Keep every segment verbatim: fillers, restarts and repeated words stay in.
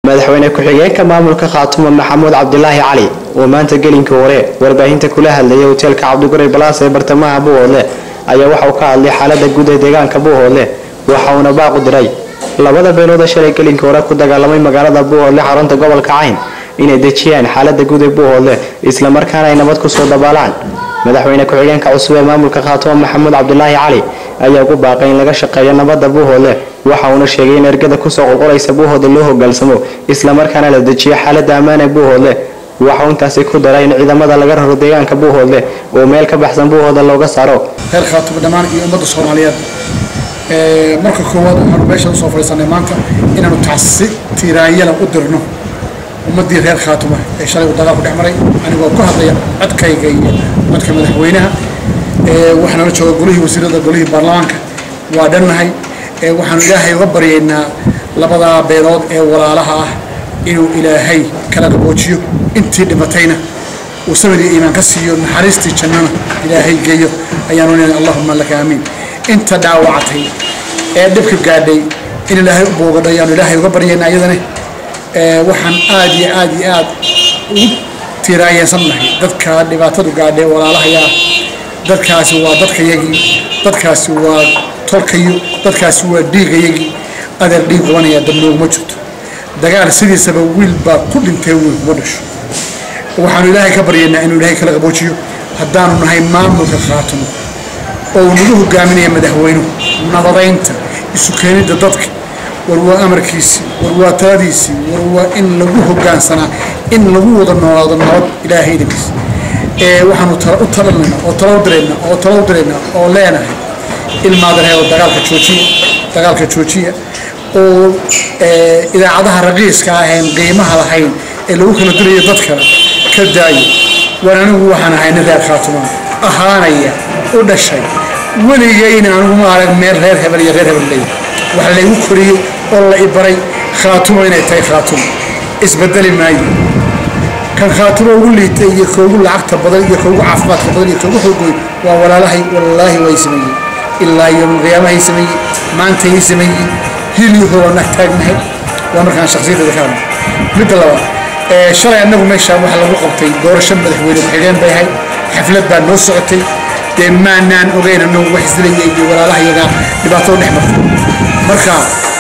madaxweyne ku-xigeenka maamulka Khaatumo Maxamuud Cabdilaahi Cali oo maanta gelinka hore warbaahinta kula hadlayay hotelka Cabdigure Palace ee bartamaha Buuhoodle ayaa waxa uu ka hadlay xaaladda guud ee deegaanka Buuhoodle waxa uu baaq u diray labada beelood shalay gelinka hore ku dagaalamay magaalada Buuhoodle xarunta gobolka Cayn inay dejiyaan xaaladda guud ee Buuhoodle isla markaana ay nabad ku soo dabaalaan madaxweyne ku-xigeenka cusub ee maamulka Khaatumo Maxamuud Cabdilaahi Cali ayaa ugu baaqay in laga shaqeeyo nabadda Buuhoodle waxa uu sheegay in ergada ku soo qoraysa Buuhoodle loo hogaalsamo isla markaana la dejiyo xaaladda ammaan ee Buuhoodle waxa uu intaas ku daray in ciidamada laga raro deegaanka Buuhoodle oo meel ka baxsan Buuhoodle looga saaro heer Khaatumo dhamaan iyo ummadda Soomaaliyeed ee marka koowaad waxaan meesha soo fariisanay maanta inaanu taasi tiraayada u dirno ummadii reer Khaatumo ee shalay u dagaal ku dhexmaray anigoo ku hadlaya codkayga iyo codka madaxweynaha ee waxaan la joogaa golaha wasiirada golaha baarlamaanka waa dhannahay ee waxaan ilaahay uga baryaynaa labada beelood ee walaalaha ah inuu ilaahay kala qaboojiyo intii dhimatayna uu sabri iimaan ka siiyo naxariistii jannada ilaahay geeyo ayaanu leeyahay Allahumma laka amiin inta daawactay ee dhibka gaadhay in ilaahay u boogadho ayaanu ilaahay uga baryaynaa iyadana ee waxaan aad iyo aad iyo aad u tiraayeensannahay dadka dhibaatadu gaadhay walaalaha dadkaasi waa dadkayagii dadkaasi waa tolkayo dadkaasi waa dhiigayagii adeer dhiig qabanaya dabnoog ma jirto dagaal sidiisaba wiil baa ku dhintay wiil ma dhasho waxaanu ilaahay ka baryaynaa inuu ilaahay kala qaboojiyo haddaanu nahay maamulka Khaatumo oo nagu hogaaminaya madaxweynuhu nabadaynta isu keenida dadka war waa amarkiisi war waa taadiisi war waa in lagu hogaansanaa in lagu wada noolaado nabad ilaahay idinkiisa ee waxaanu u talanayna oo talo dirayna oo talo dirayna oo leenahay ilmaadahay oo dagaalka joojiya dagaalka joojiya oo ee idaacadaha raqiiska ah ee qiimaha lahayn ee lagu kala dirayo dadka ka daay waranigu waxaan ahay reer Khaatumo ahaanaya u dhashay waligayna anigu ma arag meel reer hebel iyo reer hebel leeyahay waxa la igu koriyay oo la ibaray Khaatumo inay tahay Khaatumo isbedeli maayo kan Khaatumo ugu liitay iyo koogu lacagta badan iyo koogu caafimaadka badan iyo koogu xoogay waa walaalahay wallahi way sameeyeen ilaa yawm qiyaamaha sameeyeen maanta ay sameeyeen hiliyuhu waa nagtaagnahay waa markaan shakhsiyadda ka hadlo mid labaad ee shalay anagu meesha waxa lagu qabtay doorasho madaxweyne ku-xigeen bay ahayd xaflad baa noo socotay dee maanaan ogeyn anagu wax isdilayay iyo walaalaha iyaga dhibaato dhex martay marka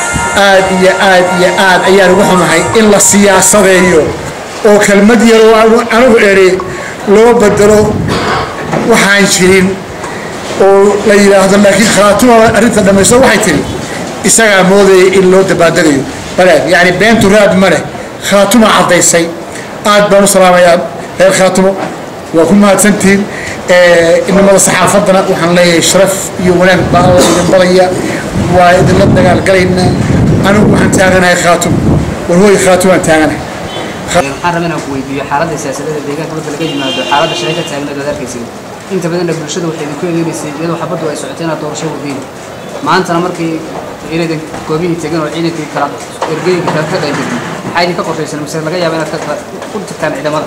aad iyo aad iyo aad ayaan ugu xumahay in la siyaasadeeyo oo kalmad yar oo anigu eray loo bedelo waxaan jirin oo la yiraahdo laakiin Khaatumo arinta dhamayso waxay tiri isaga mooday in loo dabaaldagayo balaad yaani beentu raad mare Khaatumo cadaysay aad baan u salaamayaa reer Khaatumo waa ku mahadsantiin ee inamada saxaafadana waxaan leeyahay sharaf iyo wanaag baa idin badaya waa idin la dagaal galayna anigu waxaan taaganahay Khaatumo war hooy Khaatumo aan taaganahay waxaan rabaa inaan ku weydiiyo xaaladda siyaasadeed ee deegaanka marka laga yimaado xaaladda sharci ka taagnayd adeerkaysiga inta badan bulshada waxay ku eedeysay iyadoo xabadu ay socoteen aad doorasho wadeen maantana markii ciidanka goobihii tagan oo ciidankii kala ergeyga kala ka qaybiyay maxay idin ka qorshaysan mise laga yaabo inaad ka u tagtaan ciidamada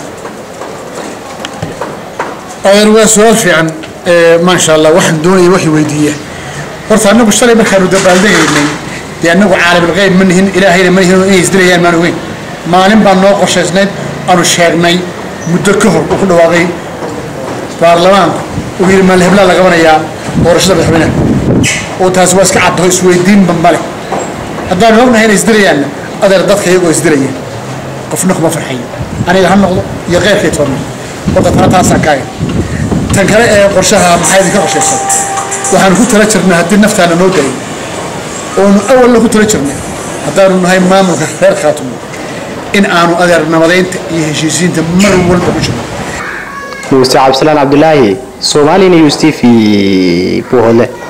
ayar waa su'aal fiican ee ma sha Allah waxaan doonayay wax weydiiye horta anagu shalay markaanu dabaaldegaynay dee anagu caalamul qeyb ma nihin ilaahayna ma nihin inay isdilayaan ma weyn maalin baan noo qorshaysnayd aanu sheegnay muddo ka hor u ku dhawaaqay baarlamaanka uu yiri mal hebla laga wanayaa doorashada madaxweynaha oo taas waa iska caddo isweydiin bambale haddaan ognahay inay isdilayaan adeer dadka iyagoo isdilayaan qofna kuma farxay aniga han noqdo iyo qeyrkay toona wada taataasa kaay tan kale ee qorshaha maxay idinka qorshaysan waxaan ku tala jirnaa haddii naftaana noo daay oo awal lagu tala jirnaa haddaanu nahay maamulka reer Khaatumo in aanu adeer nabadaynta iyo heshiisiinta mar walba ku jirno Mustafa Abdullah Abdullahi Somali News T V Buuhoodle.